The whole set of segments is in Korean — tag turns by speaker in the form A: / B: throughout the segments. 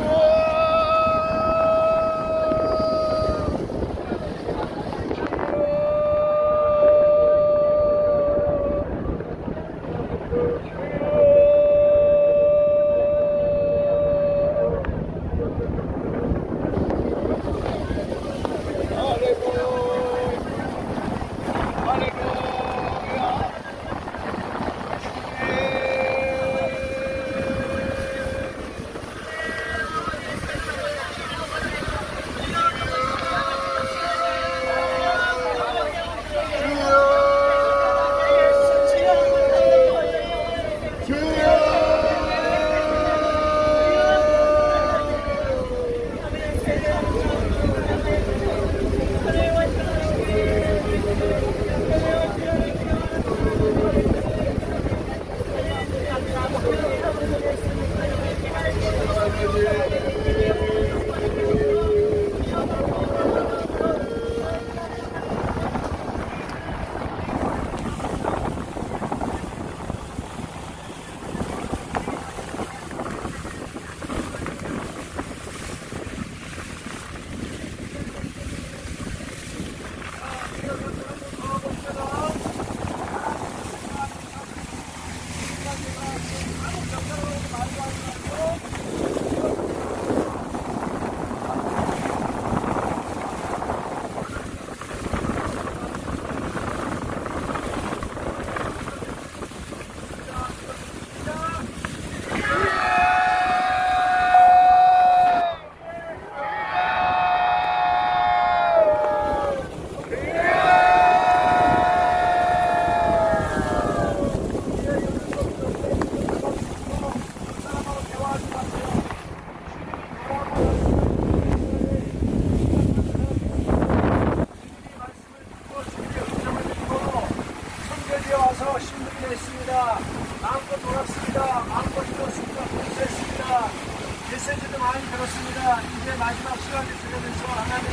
A: 메시지도 많이 들었습니다. 이제 마지막 시간이 되면서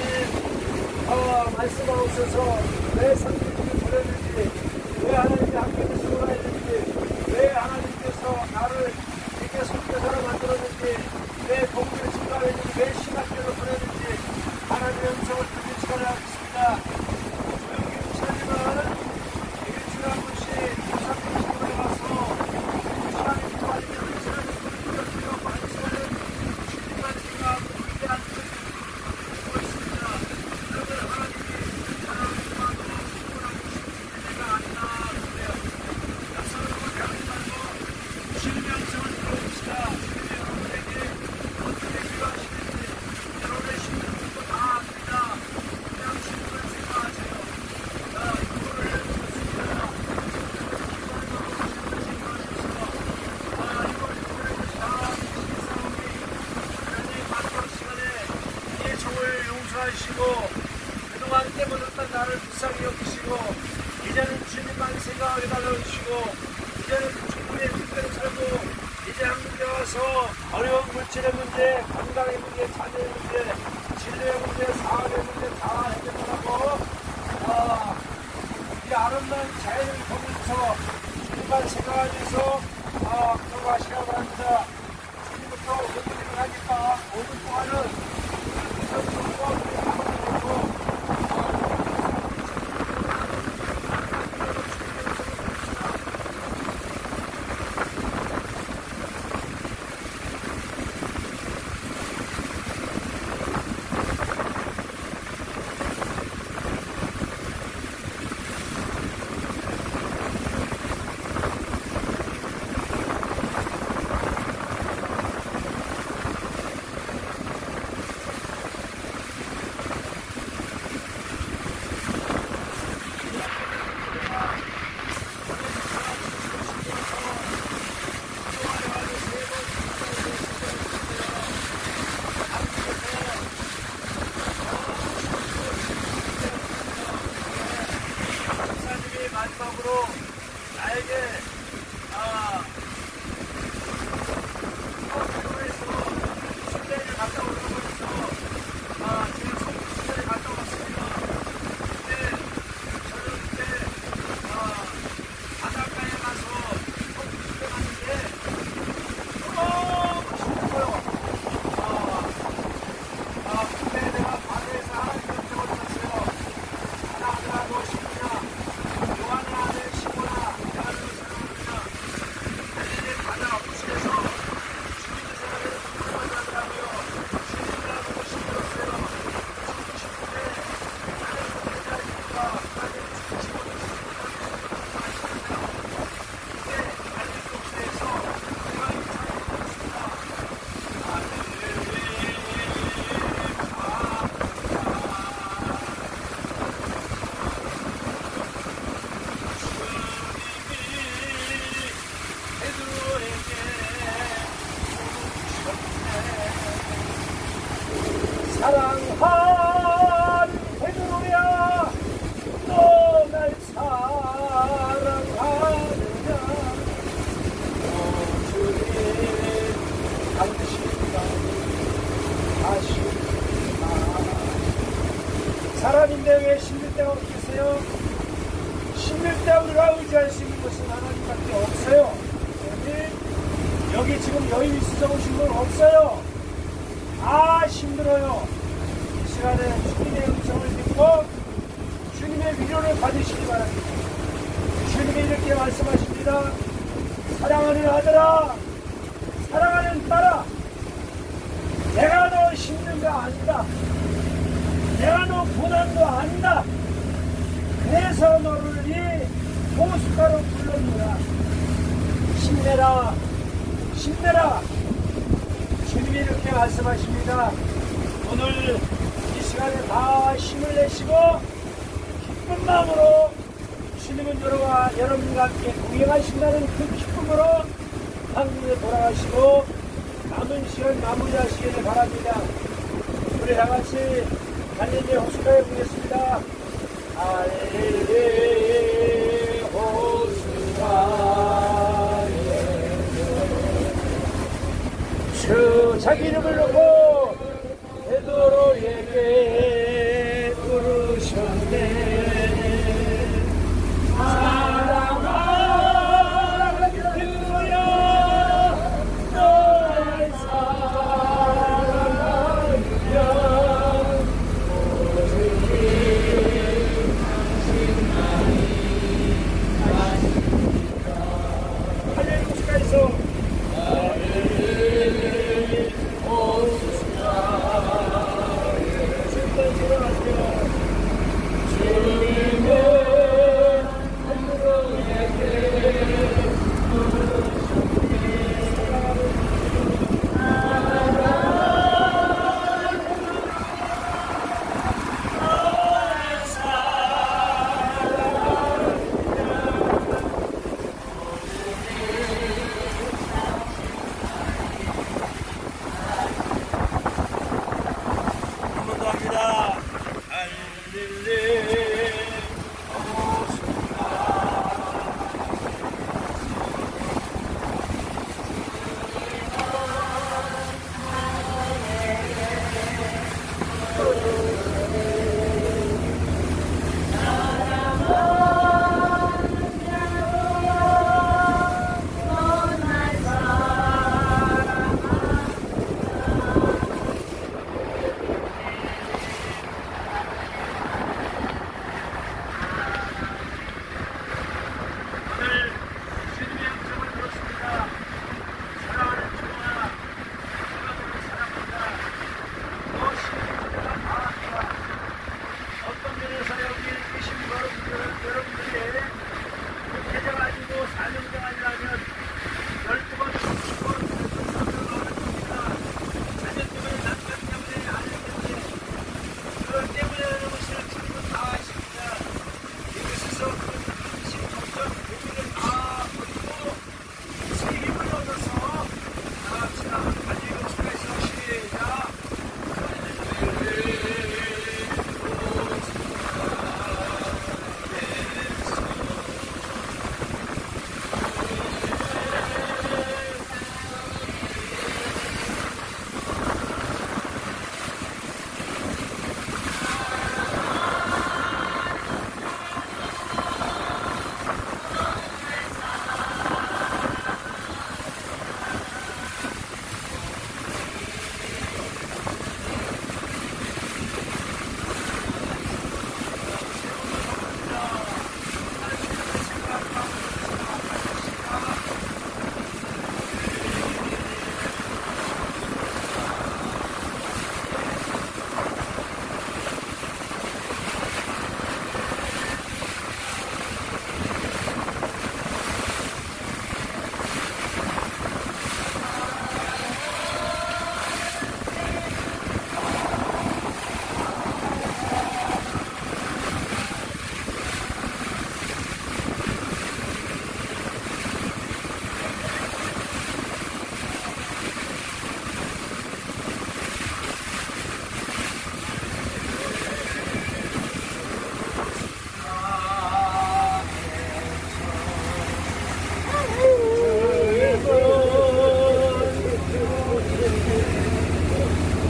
A: 하나님 말씀하셔서 왜 선생님을 보냈는지, 왜 하나님이 함께해서 놀아야 되는지, 왜 하나님께서 나를 이렇게 선교사로 만들었는지, 왜 복음을 증가했는지, 왜 신학교를 보냈는지 하나님의 음성을 듣는 시간을 하겠습니다. 조용히 시간이면 되게 중요한 것이 조상님이 와서 시간이 많이 되는 시간을 듣는 많은 시간을 주님만 생각하고 위대한 것을 듣고 있습니다. 여러분 하나님이 사랑과 축복하고 싶은 때가 아니라 그래요. 약속을 하지 말고 주님의 음성을 들어봅시다. 주님이 여러분에게 어떻게 필요하시는지 여러분의 심령도 다 압니다. 그냥 주님만 생각하세요. 이거를 해보겠습니다. 용서하시고 그동안 깨물었던 나를 불쌍히 여기시고 이제는 주님만 생각하게 달라주시고 이제는 충분히 특별히 살고 이제 한국에 와서 어려운 물질의 문제, 건강의 문제, 자녀의 문제, 진로의 문제, 사업의 문제 다 해결하고 이 아름다운 자연을 보면서 주님만 생각하면서 들어가시기 바랍니다. 지금부터 오늘을 하니까 오늘 동안은 사랑한 베드로야 너 날 사랑하느냐 주님 당신만 아쉽다 사람인데 왜 힘들 때가 없겠어요? 힘들 때 우리가 의지할 수 있는 것은 하나님밖에 없어요. 여기 지금 여인 있으셔 오신 분 없어요. 아 힘들어요. 이 시간에 주님의 음성을 듣고 주님의 위로를 받으시기 바랍니다. 주님이 이렇게 말씀하십니다. 사랑하는 아들아 사랑하는 딸아 내가 너 힘든 거 안다. 내가 너 고난도 안다. 그래서 너를 이 호숫가로 불렀노라. 힘내라 힘내라 주님이 이렇게 말씀하십니다. 오늘 이 시간에 다 힘을 내시고 기쁜 마음으로 주님은 여러분과 함께 동행하신다는 그 기쁨으로 한국에 돌아가시고 남은 시간 마무리하시기를 바랍니다. 우리 다같이 갈릴리 호숫가에 보겠습니다. 갈릴리 호숫가에 주 자기 이름을 놓고 베드로에게 부르셨네. 사랑하는 베드로야 널 사랑하며 할렐루야 호숫가에서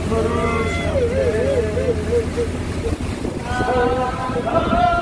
A: 거룩하게 사랑하라